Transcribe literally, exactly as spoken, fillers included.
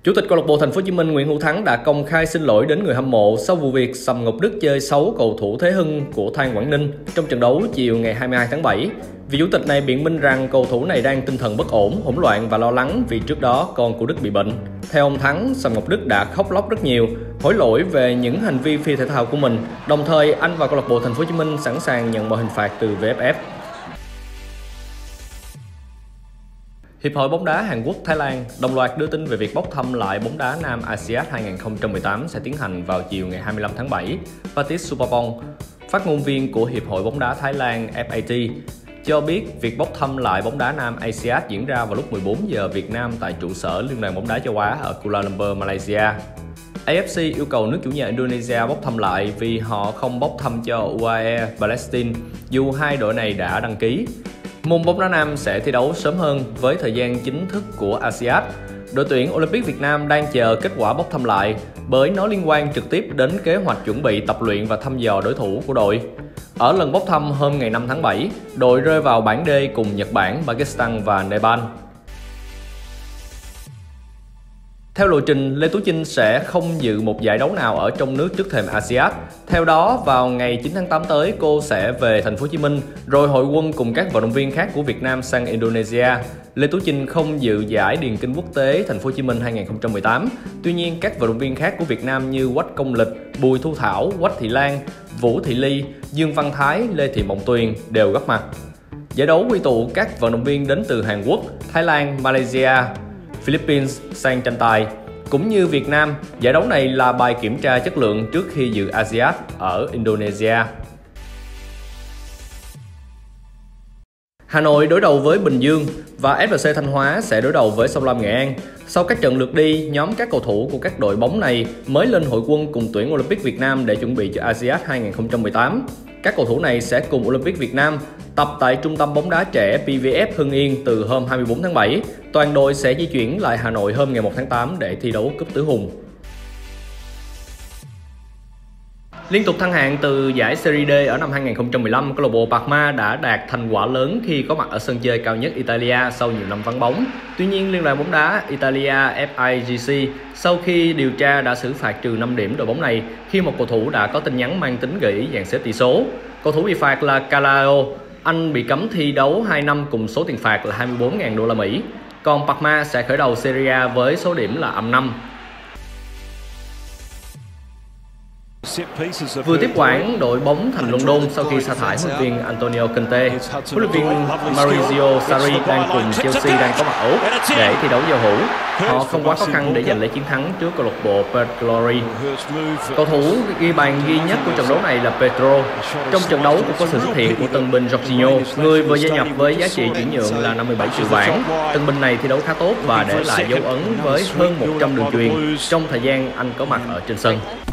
Chủ tịch câu lạc bộ Thành phố Hồ Chí Minh Nguyễn Hữu Thắng đã công khai xin lỗi đến người hâm mộ sau vụ việc Sầm Ngọc Đức chơi xấu cầu thủ Thế Hưng của Than Quảng Ninh trong trận đấu chiều ngày hai mươi hai tháng bảy. Vị chủ tịch này biện minh rằng cầu thủ này đang tinh thần bất ổn, hỗn loạn và lo lắng vì trước đó con của Đức bị bệnh. Theo ông Thắng, Sầm Ngọc Đức đã khóc lóc rất nhiều, hối lỗi về những hành vi phi thể thao của mình. Đồng thời, anh và câu lạc bộ Thành phố Hồ Chí Minh sẵn sàng nhận mọi hình phạt từ vê ép ép. Hiệp hội bóng đá Hàn Quốc Thái Lan đồng loạt đưa tin về việc bốc thăm lại bóng đá nam a si át hai nghìn không trăm mười tám sẽ tiến hành vào chiều ngày hai mươi lăm tháng bảy. Patit Supapong, phát ngôn viên của Hiệp hội bóng đá Thái Lan ép a tê, cho biết việc bốc thăm lại bóng đá nam a si át diễn ra vào lúc mười bốn giờ Việt Nam tại trụ sở Liên đoàn bóng đá châu Á ở Kuala Lumpur, Malaysia. a ép xê yêu cầu nước chủ nhà Indonesia bốc thăm lại vì họ không bốc thăm cho u a e Palestine dù hai đội này đã đăng ký. Môn bóng đá nam sẽ thi đấu sớm hơn với thời gian chính thức của a si át. Đội tuyển Olympic Việt Nam đang chờ kết quả bốc thăm lại bởi nó liên quan trực tiếp đến kế hoạch chuẩn bị tập luyện và thăm dò đối thủ của đội. Ở lần bốc thăm hôm ngày năm tháng bảy, đội rơi vào bảng D cùng Nhật Bản, Pakistan và Nepal. Theo lộ trình, Lê Tú Chinh sẽ không dự một giải đấu nào ở trong nước trước thềm a si át. Theo đó, vào ngày chín tháng tám tới, cô sẽ về Thành phố Hồ Chí Minh rồi hội quân cùng các vận động viên khác của Việt Nam sang Indonesia. Lê Tú Chinh không dự giải điền kinh quốc tế Thành phố Hồ Chí Minh hai nghìn không trăm mười tám. Tuy nhiên, các vận động viên khác của Việt Nam như Quách Công Lịch, Bùi Thu Thảo, Quách Thị Lan, Vũ Thị Ly, Dương Văn Thái, Lê Thị Mộng Tuyền đều góp mặt. Giải đấu quy tụ các vận động viên đến từ Hàn Quốc, Thái Lan, Malaysia, Philippines sang tranh tài. Cũng như Việt Nam, giải đấu này là bài kiểm tra chất lượng trước khi dự a si át ở Indonesia. Hà Nội đối đầu với Bình Dương và ép lờ xê Thanh Hóa sẽ đối đầu với Sông Lam Nghệ An. Sau các trận lượt đi, nhóm các cầu thủ của các đội bóng này mới lên hội quân cùng tuyển Olympic Việt Nam để chuẩn bị cho a si át hai nghìn không trăm mười tám. Các cầu thủ này sẽ cùng Olympic Việt Nam tập tại Trung tâm bóng đá trẻ pê vê ép Hưng Yên từ hôm hai mươi bốn tháng bảy. Toàn đội sẽ di chuyển lại Hà Nội hôm ngày một tháng tám để thi đấu cúp tứ hùng. Liên tục thăng hạng từ giải Serie D ở năm hai nghìn không trăm mười lăm, câu lạc bộ Parma đã đạt thành quả lớn khi có mặt ở sân chơi cao nhất Italia sau nhiều năm vắng bóng. Tuy nhiên, Liên đoàn bóng đá Italia ép i giê xê sau khi điều tra đã xử phạt trừ năm điểm đội bóng này khi một cầu thủ đã có tin nhắn mang tính gợi ý dàn xếp tỷ số. Cầu thủ bị phạt là Calao, anh bị cấm thi đấu hai năm cùng số tiền phạt là hai mươi bốn nghìn đô la Mỹ. Còn Parma sẽ khởi đầu Serie A với số điểm là âm năm. Vừa tiếp quản đội bóng thành London sau khi sa thải huấn luyện viên Antonio Conte, huấn luyện viên Maurizio Sarri đang cùng Chelsea đang có mặt ở Úc để thi đấu giao hữu. Họ không quá khó khăn để giành lấy chiến thắng trước câu lạc bộ Perth Glory. Cầu thủ ghi bàn duy nhất của trận đấu này là Pedro. Trong trận đấu cũng có sự xuất hiện của tân binh Jorginho, người vừa gia nhập với giá trị chuyển nhượng là năm mươi bảy triệu bảng. Tân binh này thi đấu khá tốt và để lại dấu ấn với hơn một trăm đường chuyền trong thời gian anh có mặt ở trên sân.